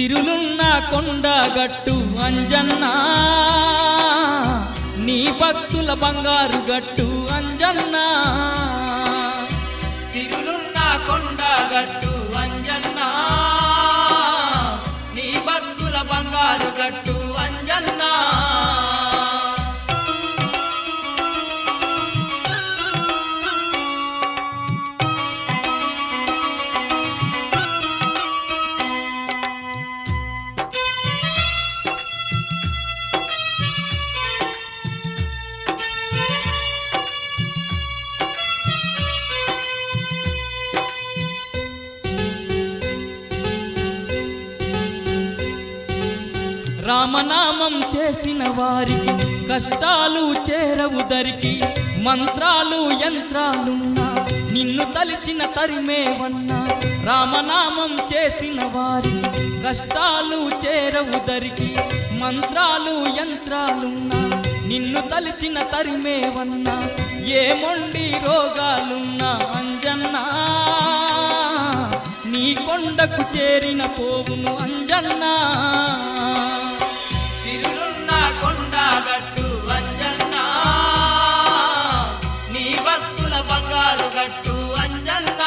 సిరులున్న కొండగట్టు అంజన్న నీ భక్తుల బంగారు గట్టు అంజన్న సిరులున్న కొండగట్టు అంజన్న నీ భక్తుల బంగారు గట్టు అంజన్న రామనామం చేసిన వారికి కష్టాలు చేరవు దరికి మంత్రాలు యంత్రాలున్నా నిన్ను తలిచిన తరిమేవన్నా రామనామం చేసిన వారికి కష్టాలు చేరవు దరికి మంత్రాలు యంత్రాలున్నా నిన్ను తలిచిన తరిమేవన్నా ఏ మొండి రోగాలున్నా అంజన్నా నీ కొండకు చేరిన పోవును అంజన్నా సిరులున్న కొండగట్టు అంజన్నా నీ భక్తుల బంగారు గట్టు అంజన్నా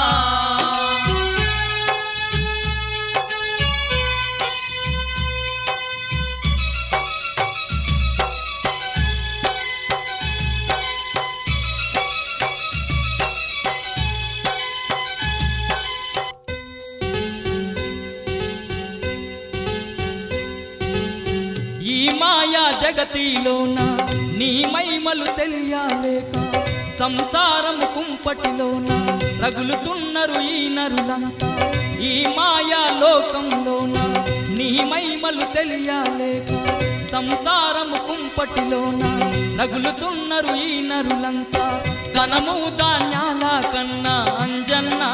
ఈ మాయా జగతిలోన నీ మహిమలు తెలియలేక సంసారము కుంపటిలోన రగులుతున్నారు ఈ నరులంతా ఈ మాయా లోకంలోన నీ మహిమలు తెలియలేక సంసారము కుంపటిలోన రగులుతున్నారు ఈ నరులంతా ధనము ధాన్యాల కన్నా అంజన్నా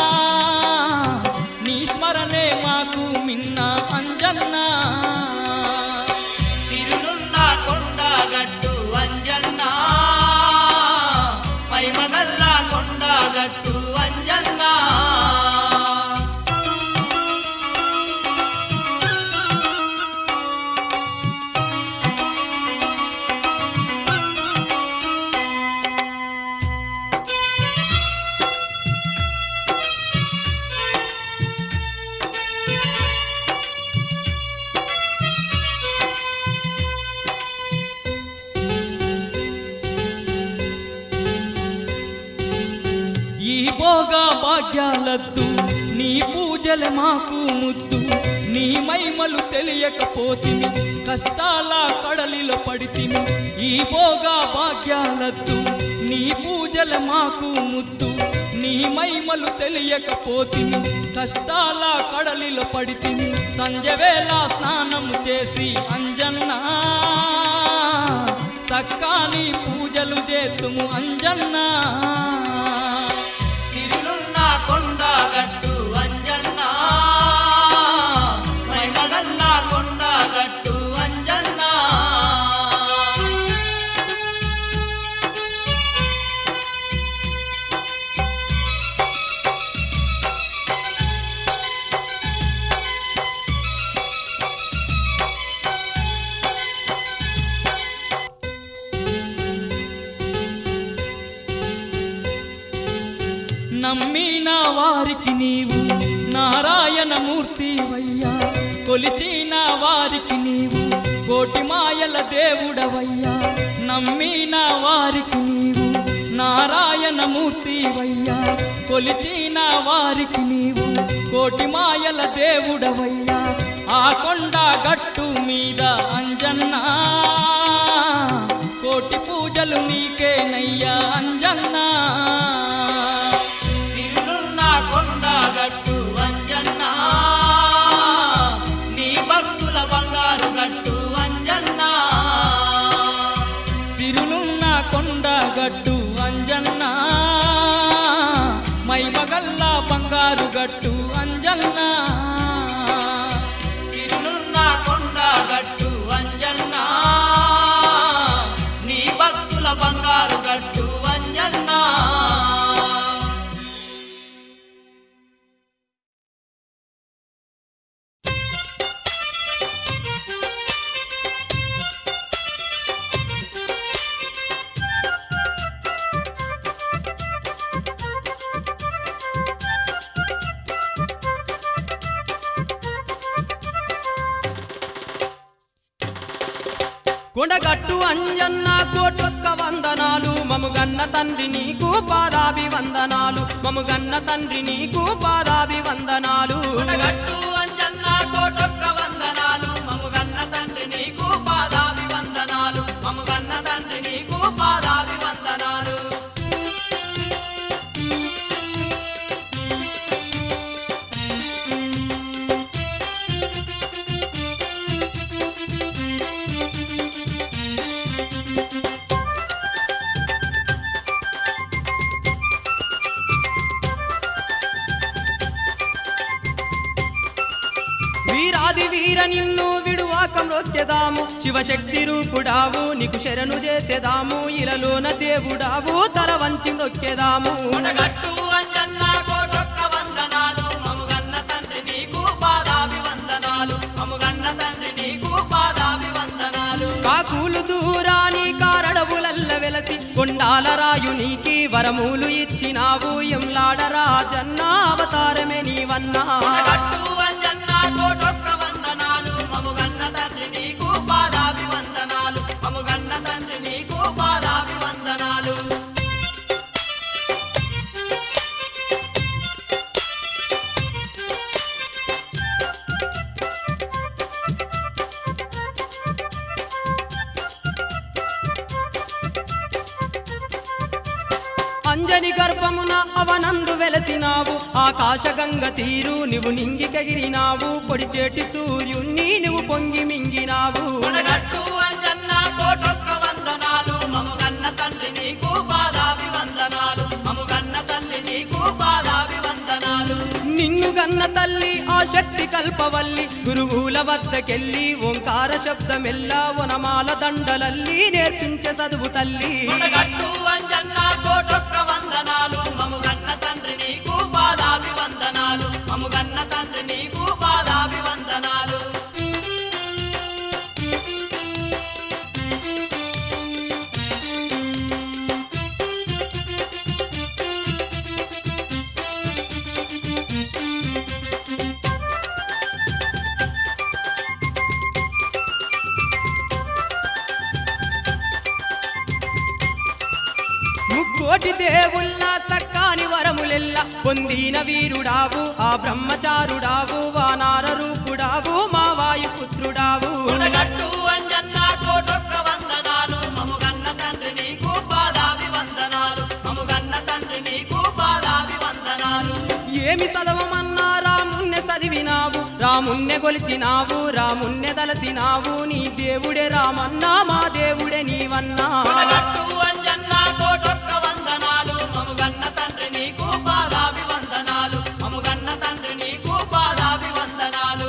నీ స్మరణే మాకు మిన్న అంజన్నా కొండగట్టు అంజన్నా మైమగల్ల కొండగట్టు అంజన్నా ఈ భోగా భాగ్యాలద్దు నీ పూజలే మాకు ముద్దు నీ మహిమలు తెలియకపోతిని కష్టాల కడలిలో పడితిని ఈ భోగా భాగ్యాలద్దు నీ పూజలే మాకు ముద్దు నీ మహిమలు తెలియకపోతిని కష్టాల కడలిలో పడితిని సంజవేళ స్నానము చేసి అంజన్నా సక్కాని పూజలు చేతుము అంజన్నా సిరులున్న కొండగట్టు అంజన్నా మైమగల్ల కొండగట్టు అంజన్నా నమ్మిన వారికి నీవు నారాయణమూర్తివయ్యా కొలిచిన వారికి నీవు కోటి మాయల దేవుడవయ్యా నమ్మిన వారికి నీవు నారాయణమూర్తివయ్యా కొలిచిన వారికి నీవు కోటి మాయల దేవుడవయ్యా ఆ కొండ గట్టు మీద అంజన్నా కోటి పూజలు నీకేనయ్యా అంజన్నా కొండగట్టు అంజన్నా నీ భక్తుల బంగారు గట్టు అంజన్నా సిరులున్న కొండగట్టు అంజన్నా మైమగల్ల బంగారు గట్టు అంజన్నా సిరులున్న కొండగట్టు అంజన్నా నీ భక్తుల బంగారు గట్టు అంజన్నా కొండగట్టు అంజన్న కోటొక్క వందనాలు మముగన్న తండ్రి నీకు పాదాభివందనాలు మముగన్న తండ్రి నీకు పాదాభివందనాలు కొండగట్టు అంజన్న కోటొక్క వందనాలు మముగన్న తండ్రి నీకు పాదాభివందనాలు మముగన్న తండ్రి నీకు పాదాభివందనాలు వీరాది వీర నిన్ను విడువాక మ్రొక్కెదాము శివశక్తి రూపుడావు నీకు శరణు చేసేదాము ఇలలోన దేవుడావు తల వంచి నొక్కెదాము కొండగట్టు అంజన్న కోటొక్క వందనాలు మముగన్న తండ్రి నీకు పాదాభివందనాలు మముగన్న తండ్రి నీకు పాదాభివందనాలు కాకులు దూరాని కారడవులల్ల వెలసి కొండాల రాయునికి వరములు ఇచ్చినావు ఎంలాడరాజన్న అవతారమే నీవన్నా కొండగట్టు అంజన్న కోటొక్క వందనాలు మముగన్న తండ్రి నీకు పాదాభివందనాలు మముగన్న తండ్రి నీకు పాదాభివందనాలు అంజని గర్భమున అవనందు వెలసినావు ఆకాశగంగ తీరు నువ్వు నింగికెగిరినావు పొడిచేటి సూర్యుణ్ణి నువ్వు పొంగి మింగినావు కొండగట్టు అంజన్న కోటొక్క వందనాలు మముగన్న తండ్రి నీకు పాదాభివందనాలు మముగన్న తండ్రి నీకు పాదాభివందనాలు నిన్ను గన్న తల్లి ఆ శక్తి కల్పవల్లి గురువుల వద్దకెళ్ళి ఓంకార శబ్దమెల్లా వనమాల దండలల్లి నేర్పించే చదువు తల్లి కొండగట్టు అంజన్న కోటొక్క వందనాలు మముగన్న తండ్రి నీకు పాదాభివందనాలు మముగన్న తండ్రి నీకు పాదాభివందనాలు ముక్కోటి దేవుళ్ళ సక్కాని వరములెల్ల పొందిన వీరుడావు ఆ బ్రహ్మచారుడావు వానార రూపుడావు మా వాయుపుత్రుడావు కొండగట్టు అంజన్న కోటొక్క వందనాలు మముగన్న తండ్రి నీకు పాదాభివందనాలు మముగన్న తండ్రి నీకు పాదాభివందనాలు ఏమి చదవమన్నా రాముణ్ణె చదివినావు రాముణ్ణె గొలిచినావు రాముణ్ణె దలసినావు నీ దేవుడే రామన్నా మా దేవుడే నీవన్నా కొండగట్టు అంజన్న కోటొక్క వందనాలు మముగన్న తండ్రి నీకు పాదాభివందనాలు మముగన్న తండ్రి నీకు పాదాభివందనాలు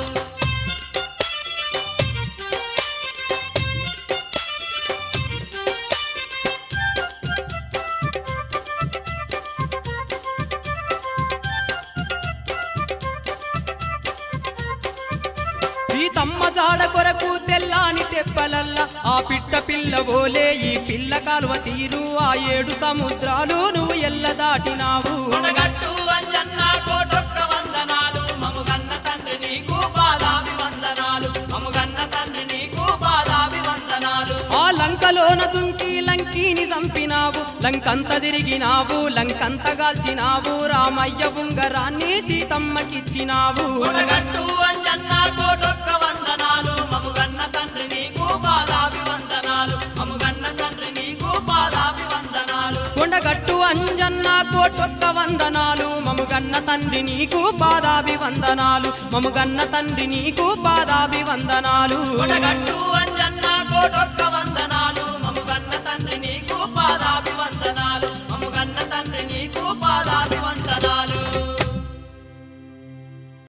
సీతమ్మ జాడ కొరకు తెల్లాని తెప్పలల్ల ఆ పిట్ట పిల్ల ఓలే ఈ పిల్ల కాలువ తీరు ఆ 7 సముద్రాలు నువ్వు ఎల్ల దాటినావు కొండగట్టు అంజన్న కోటొక్క వందనాలు మముగన్న తండ్రి నీకు పాదాభివందనాలు మముగన్న తండ్రి నీకు పాదాభివందనాలు ఆ లంకలోన దుంకి లంకిని చంపినావు లంకంత తిరిగినావు లంకంత గాల్చినావు రామయ్య ఉంగరాన్ని సీతమ్మకిచ్చినావు కొండగట్టు అంజన్న కోటొక్క వందనాలు మముగన్న తండ్రి నీకు పాదాభివందనాలు మముగన్న తండ్రి నీకు పాదాభివందనాలు కొండగట్టు అంజన్న కోటొక్క వందనాలు మముగన్న తండ్రి నీకు పాదాభివందనాలు మముగన్న తండ్రి నీకు పాదాభివందనాలు కొండగట్టు అంజన్న కోటొక్క